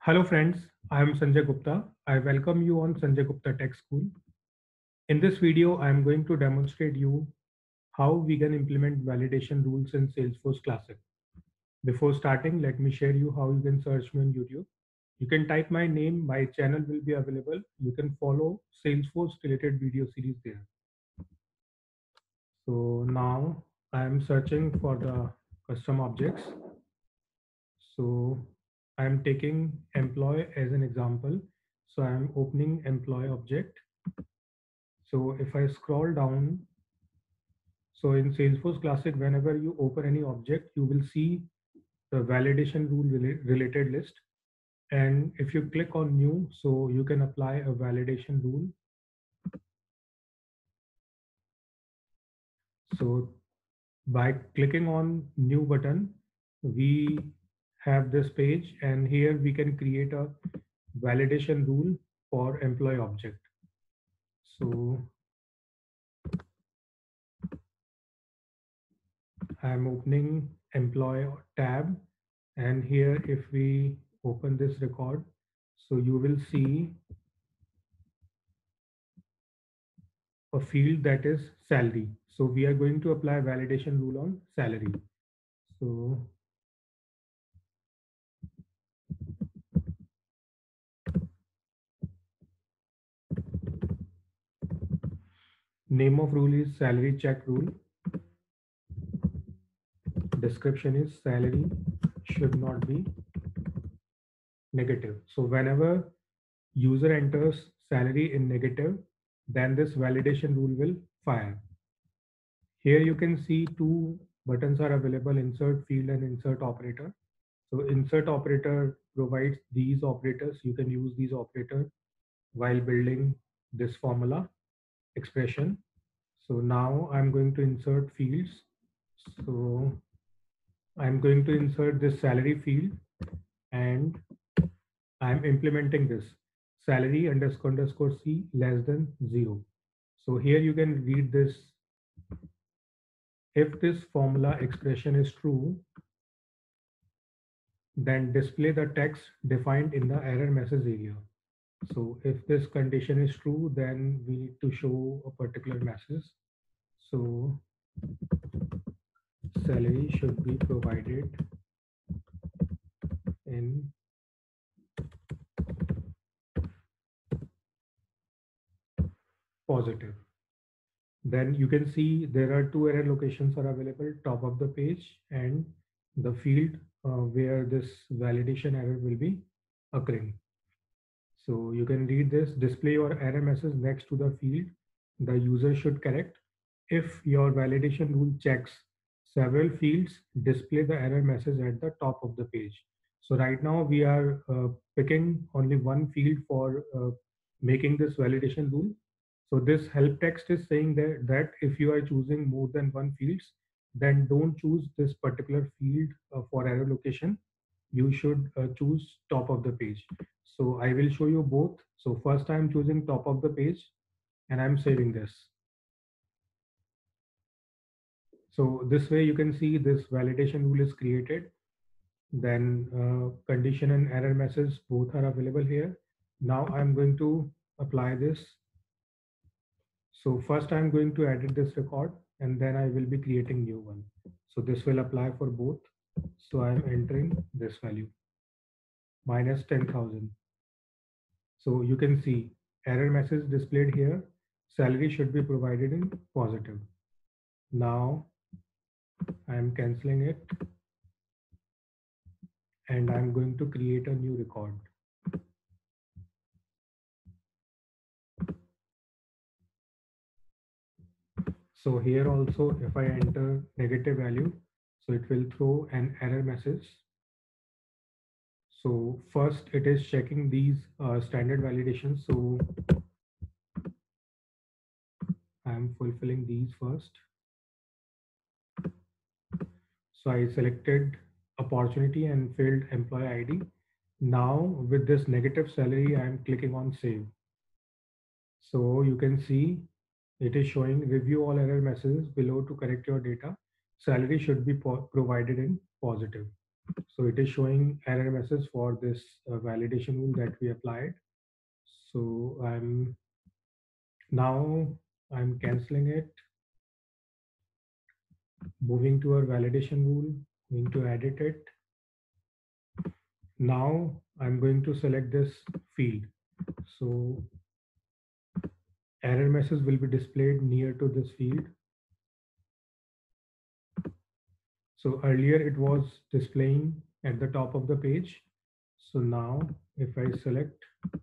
Hello friends, I am Sanjay Gupta. I welcome you on Sanjay Gupta Tech School. In this video, I am going to demonstrate you how we can implement validation rules in Salesforce Classic. Before starting, let me share you how you can search me on YouTube. You can type my name, my channel will be available. You can follow Salesforce related video series there. So now I am searching for the custom objects. So I am taking employee as an example. So I am opening employee object. So if I scroll down, so in Salesforce Classic, whenever you open any object, you will see the validation rule related list. And if you click on new, so you can apply a validation rule. So by clicking on new button, we have this page, and here we can create a validation rule for employee object. So I'm opening employee tab, and here if we open this record, so you will see a field that is salary. So we are going to apply validation rule on salary. So name of rule is salary check rule. Description is salary should not be negative. So whenever user enters salary in negative, then this validation rule will fire. Here you can see two buttons are available, insert field and insert operator. So insert operator provides these operators. You can use these operators while building this formula expression. So now I'm going to insert fields. So I'm going to insert this salary field, and I'm implementing this salary underscore C less than 0. So here you can read this. If this formula expression is true, then display the text defined in the error message area. So if this condition is true, then we need to show a particular message. So salary should be provided in positive. Then you can see there are two error locations are available, top of the page and the field where this validation error will be occurring. So you can read this, display your error message next to the field the user should correct. If your validation rule checks several fields, display the error message at the top of the page. So right now we are picking only one field for making this validation rule. So this help text is saying that if you are choosing more than one fields, then don't choose this particular field for error location. You should choose top of the page. So I will show you both. So first I'm choosing top of the page and I'm saving this. So this way you can see this validation rule is created. Then condition and error message both are available here. Now I'm going to apply this. So first I'm going to edit this record and then I will be creating new one. So this will apply for both. So I'm entering this value minus 10,000. So you can see error message displayed here. Salary should be provided in positive. Now I'm canceling it and I'm going to create a new record. So here also, if I enter negative value, so it will throw an error message. So first it is checking these standard validations. So I'm fulfilling these first. So I selected opportunity and filled employee ID. Now with this negative salary, I'm clicking on save. So you can see it is showing review all error messages below to correct your data. Salary should be provided in positive. So it is showing error message for this validation rule that we applied. So now I'm canceling it, moving to our validation rule, going to edit it. Now I'm going to select this field. So error message will be displayed near to this field. So earlier it was displaying at the top of the page. So now if I select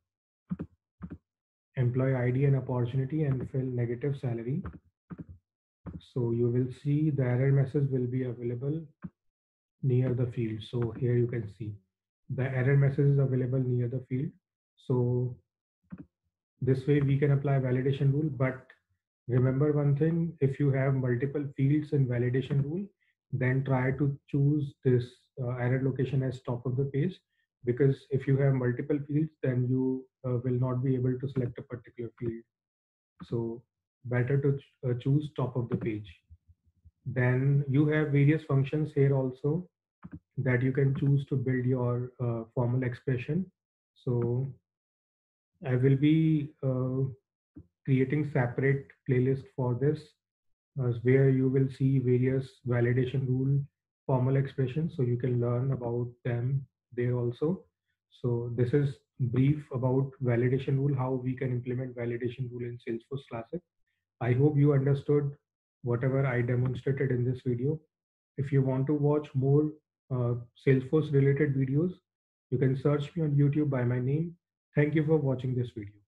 employee ID and opportunity and fill negative salary, so you will see the error message will be available near the field. So here you can see the error message is available near the field. So this way we can apply validation rule, but remember one thing, if you have multiple fields in validation rule, then try to choose this error location as top of the page, because if you have multiple fields, then you will not be able to select a particular field. So better to choose top of the page. Then you have various functions here also that you can choose to build your formal expression. So I will be creating separate playlist for this, where you will see various validation rule formal expressions, so you can learn about them there also. So this is brief about validation rule, how we can implement validation rule in Salesforce Classic. I hope you understood whatever I demonstrated in this video. If you want to watch more Salesforce related videos, you can search me on YouTube by my name. Thank you for watching this video.